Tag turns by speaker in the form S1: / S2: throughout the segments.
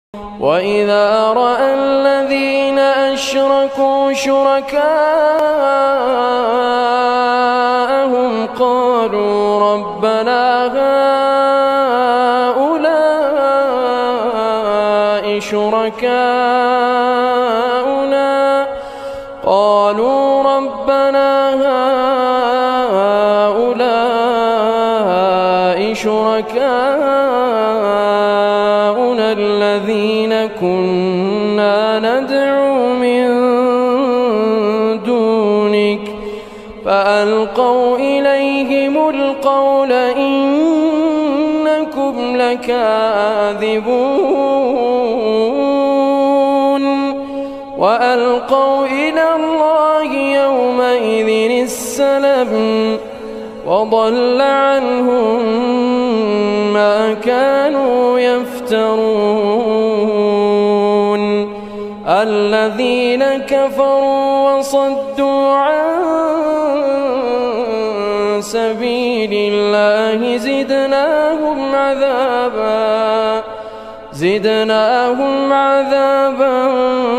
S1: وإذا رأى الذين أشركوا شركاءهم قالوا ربنا هؤلاء شركاؤنا الذين كنا ندعو من دونك فألقوا إليهم القول إنكم لكاذبون وألقوا إلى الله يومئذ السلم وضل عنهم ما كانوا يفترون الذين كفروا وصدوا عن سبيل الله زدناهم عذابا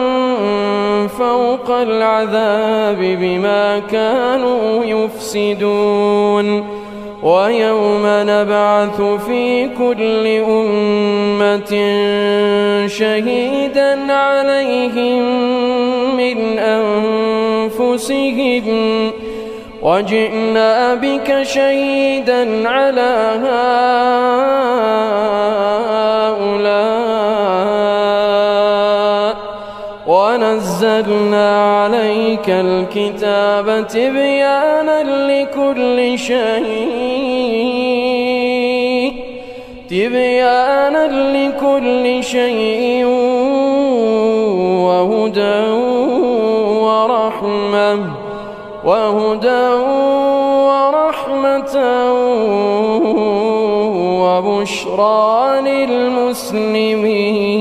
S1: فوق العذاب بما كانوا يفسدون ويوم نبعث في كل أمة شهيدا عليهم من أنفسهم وجئنا بك شهيدا على هؤلاء ونزلنا عليك الكتاب تبيانا لكل شيء وهدى ورحمة وبشرى للمسلمين.